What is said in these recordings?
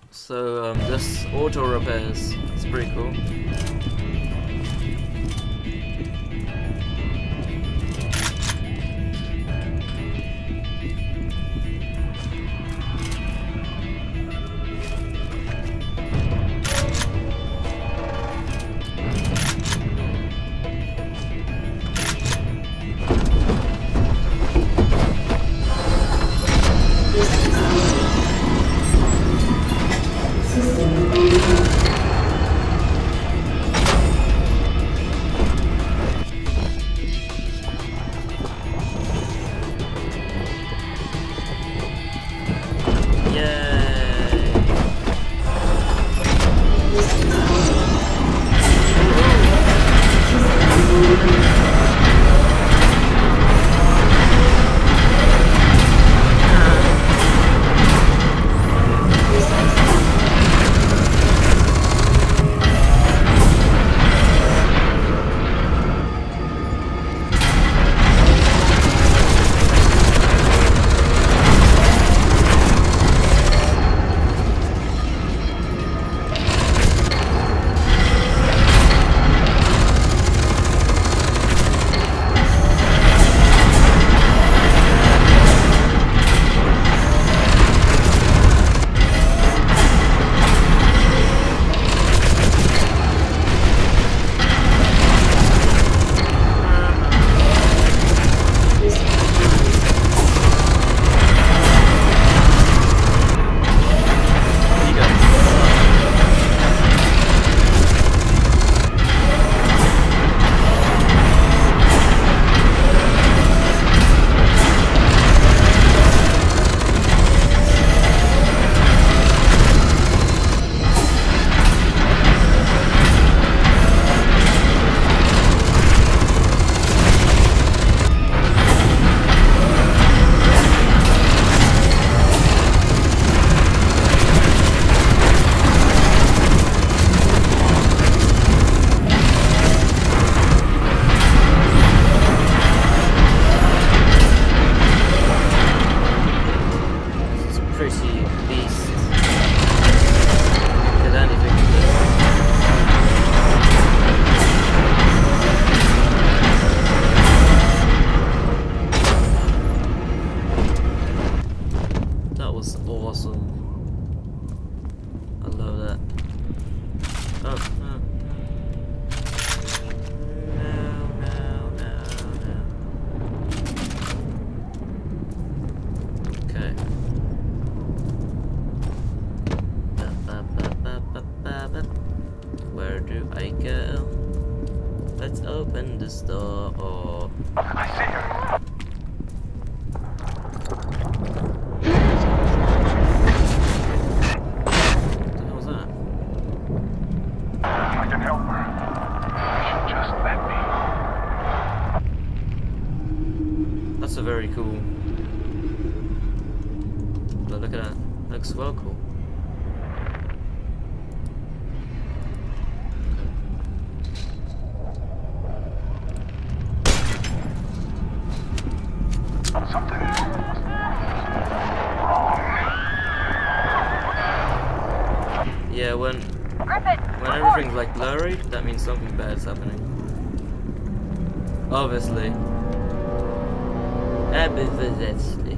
So this auto repairs. It's pretty cool. Open this door. Oh. I see her. What the hell was that? I can help her. You should just let me. That's a very cool. Look at that. Looks well cool. Something wrong. Yeah, when everything's like blurry, that means something bad's happening. Obviously. Obviously.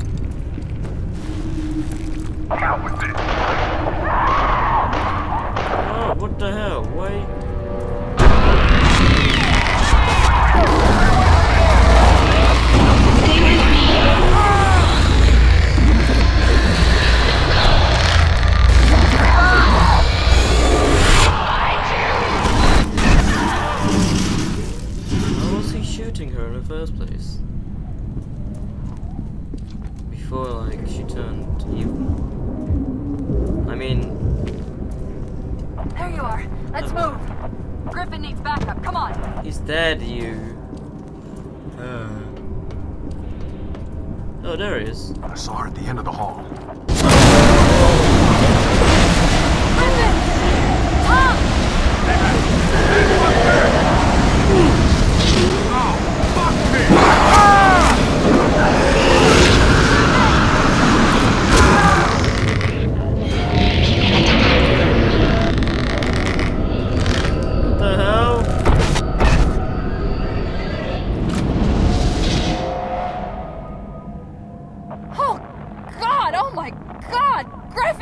Out with it. Oh, what the hell? Why? How was he shooting her in the first place? Before, like, she turned evil. I mean... There you are. Let's move. Griffin needs backup. Come on. He's dead, you. Oh, there he is. I saw her at the end of the hall. Griffin! Tom! Oh, fuck me!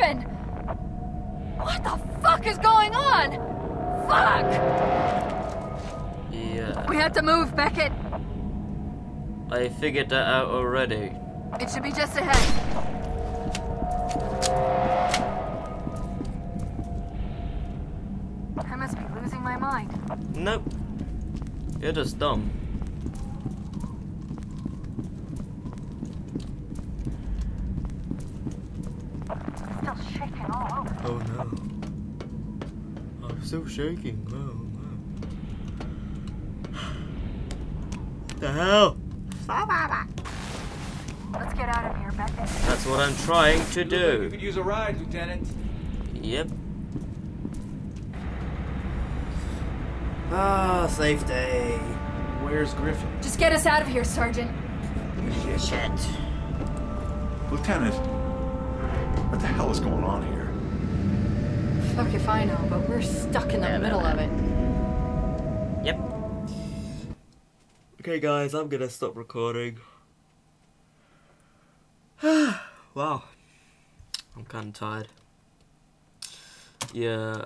Griffin! What the fuck is going on? Fuck! Yeah. We have to move, Beckett. I figured that out already. It should be just ahead. I must be losing my mind. Nope. You're just dumb. Still shaking all over. Oh no. I'm still shaking. Oh no. The hell? Let's get out of here, Beckett. That's what I'm trying to You do. could use a ride, Lieutenant. Yep. Ah, safety. Where's Griffin? Just get us out of here, Sergeant. Shit. Lieutenant, what the hell is going on here? Fuck if I know, but we're stuck in the middle of it. Yep. Okay guys, I'm gonna stop recording. Wow. I'm kinda tired. Yeah,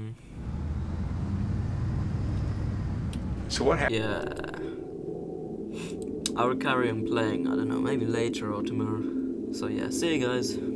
So what happened? yeah. I will carry on playing, I don't know, maybe later or tomorrow. So yeah, see you guys.